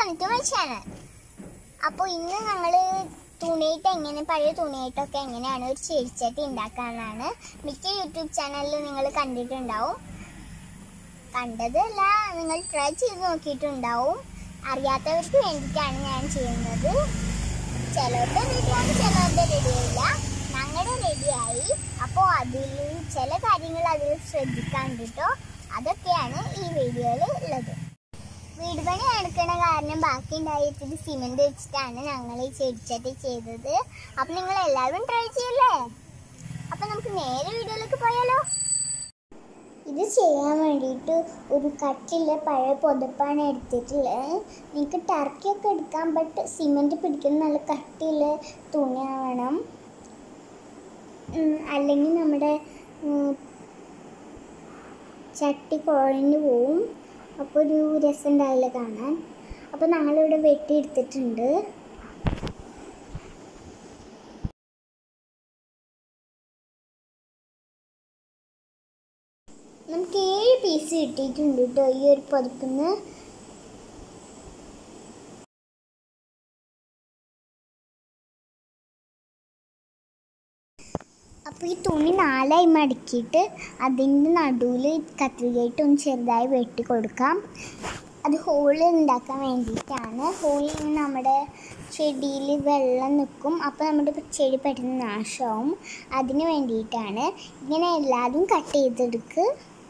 welcome to my channel. അപ്പോൾ ഇന്ന് ഞങ്ങൾ തുണിയിട്ട് എങ്ങനെ പഴയ തുണിയിട്ടൊക്കെ എങ്ങനെയാണ് ഒരു ചെടിച്ചട്ടി ഉണ്ടാക്കാനാണ്. മിക്ക യൂട്യൂബ് ചാനലിൽ നിങ്ങൾ കണ്ടിട്ടുണ്ടാവും. കണ്ടതല്ല, നിങ്ങൾ ട്രൈ ചെയ്ത് നോക്കിയിട്ടുണ്ടാവും. അറിയാത്തവർക്ക് വേണ്ടിയിട്ടാണ് ഞാൻ ചെയ്യുന്നത്. ചിലരുടെ റെഡിയാണ്, ചിലരുടെ റെഡിയായില്ല. ഞങ്ങളുടെ റെഡിയായി. അപ്പോൾ അതിൽ ചില കാര്യങ്ങൾ അതിൽ ശ്രദ്ധിക്കാൻ കേട്ടോ. അതൊക്കെയാണ് ഈ വീഡിയോയിൽ ഉള്ളത്. വീട് പണി എടുക്കണ കാരണം ബാക്കി ഉണ്ടായിട്ട് സിമെന്റ് വെച്ചിട്ടാണ് ഞങ്ങൾ ഈ ചെടിച്ചട്ടി ചെയ്തത്. അപ്പം നിങ്ങൾ എല്ലാവരും ട്രൈ ചെയ്യല്ലേ? അപ്പം നമുക്ക് നേരെ വീഡിയോയിലേക്ക് പോയാലോ. ഇത് ചെയ്യാൻ വേണ്ടിയിട്ട് ഒരു കട്ടിയുള്ള പഴയ പുതപ്പാണ് എടുത്തിട്ടുള്ളത്. നിങ്ങൾക്ക് ടർക്കിയൊക്കെ എടുക്കാൻ, ബട്ട് സിമെന്റ് പിടിക്കുന്ന നല്ല കട്ടിയുള്ള തുണി വേണം, അല്ലെങ്കിൽ നമ്മുടെ ചട്ടി കുഴഞ്ഞു പോവും. അപ്പോൾ ഒരു രസം ഉണ്ടാവില്ല കാണാൻ. അപ്പോൾ ഞങ്ങളിവിടെ വെട്ടിയെടുത്തിട്ടുണ്ട്. നമുക്ക് 7 പീസ് കിട്ടിയിട്ടുണ്ട് കേട്ടോ ഈ ഒരു പുതപ്പിന്ന്. അപ്പോൾ ഈ തുണി 4ആയി മടക്കിയിട്ട് അതിൻ്റെ നടുവിൽ കത്രികയിട്ട് ഒന്ന് ചെറുതായി വെട്ടി കൊടുക്കാം. അത് ഹോള് ഉണ്ടാക്കാൻ വേണ്ടിയിട്ടാണ്. ഹോളിൽ നമ്മുടെ ചെടിയിൽ വെള്ളം നിൽക്കും. അപ്പോൾ നമ്മുടെ ചെടി പെട്ടെന്ന് നാശമാവും. അതിന് വേണ്ടിയിട്ടാണ്. ഇങ്ങനെ എല്ലാതും കട്ട് ചെയ്തെടുക്കുക.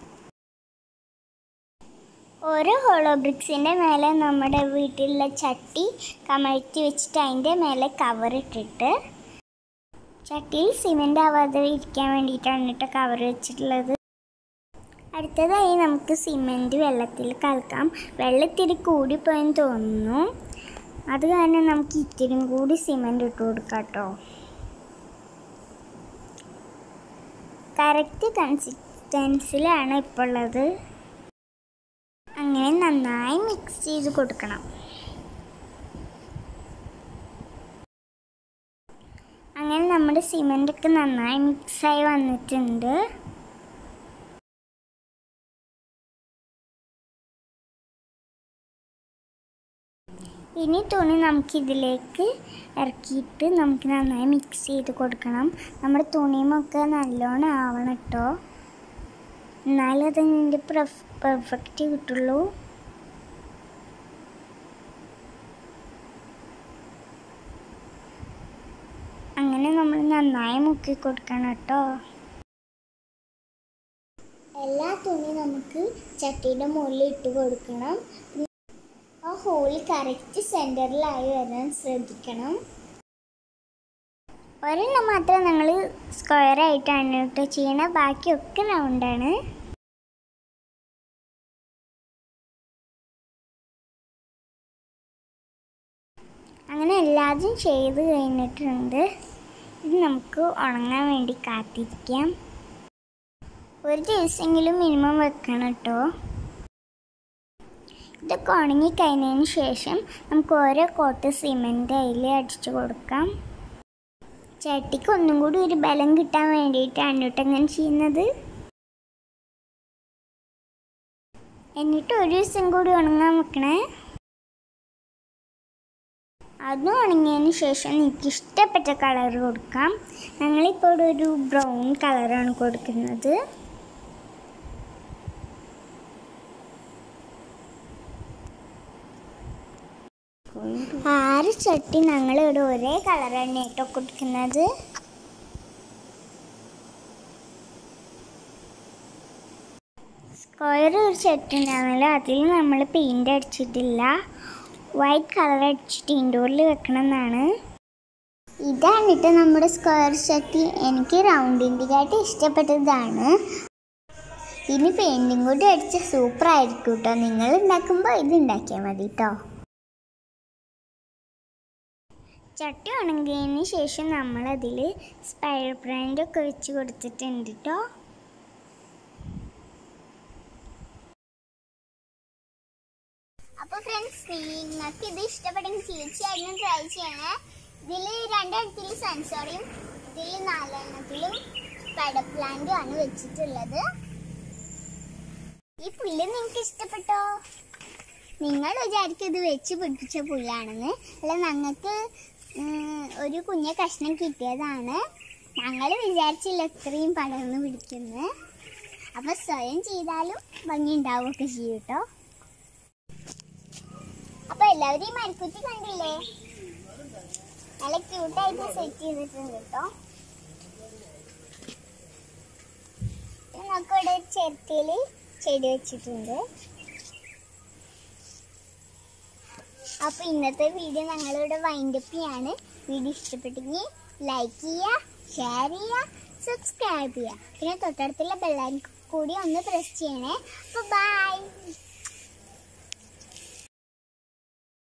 ഓരോ ഹോളോ ബ്രിക്സിൻ്റെ മേലെ നമ്മുടെ വീട്ടിലുള്ള ചട്ടി കമഴ്ത്തി വെച്ചിട്ട് അതിൻ്റെ മേലെ കവറിട്ടിട്ട്, ചട്ടിയിൽ സിമെൻ്റ് ആവാതെ ഇരിക്കാൻ വേണ്ടിയിട്ടാണ് കേട്ടോ കവർ വെച്ചിട്ടുള്ളത്. അടുത്തതായി നമുക്ക് സിമെൻറ്റ് വെള്ളത്തിൽ കലക്കാം. വെള്ളത്തിരി കൂടിപ്പോയെന്ന് തോന്നുന്നു. അത് കാരണം നമുക്ക് ഇത്തിരി കൂടി സിമെൻറ്റ് ഇട്ട് കൊടുക്കാം കേട്ടോ. കറക്റ്റ് കൺസിസ്റ്റൻസിലാണ് ഇപ്പോൾ ഉള്ളത്. അങ്ങനെ നന്നായി മിക്സ് ചെയ്ത് കൊടുക്കണം. അങ്ങനെ നമ്മുടെ സിമെൻ്റൊക്കെ നന്നായി മിക്സായി വന്നിട്ടുണ്ട്. ഇനി തുണി നമുക്കിതിലേക്ക് ഇറക്കിയിട്ട് നമുക്ക് നന്നായി മിക്സ് ചെയ്ത് കൊടുക്കണം. നമ്മുടെ തുണിയുമൊക്കെ നല്ലോണം ആവണം കേട്ടോ, എന്നാലും അതിൻ്റെ പെർഫെക്റ്റ് കിട്ടുള്ളൂ. അങ്ങനെ നമ്മൾ നന്നായി മുക്കി കൊടുക്കണം കേട്ടോ. എല്ലാ തുണി നമുക്ക് ചട്ടിയുടെ മുകളിൽ ഇട്ട് കൊടുക്കണം. ആ ഹോള് കറക്റ്റ് സെൻറ്ററിലായി വരാൻ ശ്രദ്ധിക്കണം. ഒരെണ്ണം മാത്രം ഞങ്ങൾ സ്ക്വയറായിട്ടാണ് കേട്ടോ ചെയ്യണത്, ബാക്കിയൊക്കെ റൗണ്ടാണ്. അങ്ങനെ എല്ലാതും ചെയ്ത് കഴിഞ്ഞിട്ടുണ്ട്. ഇത് നമുക്ക് ഉണങ്ങാൻ വേണ്ടി കാത്തിരിക്കാം. ഒരു ദിവസമെങ്കിലും മിനിമം വെക്കണം കേട്ടോ. ഇതൊക്കെ ഉണങ്ങി കഴിഞ്ഞതിന് ശേഷം നമുക്ക് ഓരോ കോട്ട് സിമെൻ്റ് അതിൽ അടിച്ചു കൊടുക്കാം. ചട്ടിക്ക് ഒന്നും കൂടി ഒരു ബലം കിട്ടാൻ വേണ്ടിയിട്ടാണ് കേട്ടോ അങ്ങനെ ചെയ്യുന്നത്. എന്നിട്ട് ഒരു ദിവസം കൂടി ഉണങ്ങാൻ വെക്കണേ. അതും ഉണങ്ങിയതിന് ശേഷം എനിക്ക് ഇഷ്ടപ്പെട്ട കളർ കൊടുക്കാം. ഞങ്ങളിപ്പോൾ ഒരു ബ്രൗൺ കളറാണ് കൊടുക്കുന്നത്. 6 ചട്ടി ഞങ്ങളിവിടെ ഒരേ കളറാണ് കേട്ടോ കൊടുക്കുന്നത്. സ്ക്വയർ ഒരു ചട്ടി ഉണ്ടാവില്ല, അതിൽ നമ്മൾ പെയിൻ്റ് അടിച്ചിട്ടില്ല. വൈറ്റ് കളർ അടിച്ചിട്ട് ഇൻഡോറിൽ വെക്കണം എന്നാണ്. ഇതാണ് കേട്ടോ നമ്മുടെ സ്ക്വയർ ചട്ടി. എനിക്ക് റൗണ്ടിൻ്റെതായിട്ട് ഇഷ്ടപ്പെട്ടതാണ്. ഇനി പെയിൻറ്റിങ് കൂടി അടിച്ച സൂപ്പർ ആയിരിക്കും കേട്ടോ. നിങ്ങൾ ഉണ്ടാക്കുമ്പോൾ ഇത് ഉണ്ടാക്കിയാൽ മതി കേട്ടോ. ചട്ടി ഉണങ്ങിയതിന് ശേഷം നമ്മളതിൽ സ്പൈഡർ പ്ലാന്റൊക്കെ വെച്ച് കൊടുത്തിട്ടുണ്ട് കേട്ടോ. അപ്പോൾ ഫ്രണ്ട്സ്, നിങ്ങൾക്ക് ഇത് ഇഷ്ടപ്പെട്ടെങ്കിൽ തീർച്ചയായിട്ടും ട്രൈ ചെയ്യണേ. ഇതിൽ 2 ഇടത്തിൽ സെൻസോറിയും ഇതിൽ 4 എണ്ണത്തിലും സ്പൈഡർ പ്ലാന്റും ആണ് വെച്ചിട്ടുള്ളത്. ഈ പുല്ല് നിങ്ങൾക്ക് ഇഷ്ടപ്പെട്ടോ? നിങ്ങൾ വിചാരിക്കും ഇത് വെച്ച് പിടിപ്പിച്ച പുല്ലാണെന്ന്. അല്ല, ഞങ്ങൾക്ക് ഒരു കുഞ്ഞ കഷ്ണം കിട്ടിയതാണ്. ഞങ്ങൾ വിചാരിച്ചില്ല ഇത്രയും പടർന്ന് പിടിക്കുന്നത്. അപ്പം സ്വയം ചെയ്താലും ഭംഗി ഉണ്ടാവുകയൊക്കെ ചെയ്യും കേട്ടോ. അപ്പം എല്ലാവരും ഈ മരക്കുറ്റി കണ്ടില്ലേ? നല്ല ക്യൂട്ടായിട്ട് സെറ്റ് ചെയ്തിട്ടുണ്ട് കേട്ടോ. നമുക്ക് ഇവിടെ ചിരട്ടയിൽ ചെടി വെച്ചിട്ടുണ്ട്. അപ്പോൾ ഇന്നത്തെ വീഡിയോ ഞങ്ങളിവിടെ വൈൻഡപ്പ് ചെയ്യാണ്. വീഡിയോ ഇഷ്ടപ്പെട്ടെങ്കിൽ ലൈക്ക് ചെയ്യുക, ഷെയർ ചെയ്യുക, സബ്സ്ക്രൈബ് ചെയ്യുക. പിന്നെ തൊട്ടടുത്തുള്ള ബെല്ലൈക്കൺ കൂടി ഒന്ന് പ്രസ് ചെയ്യണേ. അപ്പോൾ ബൈ.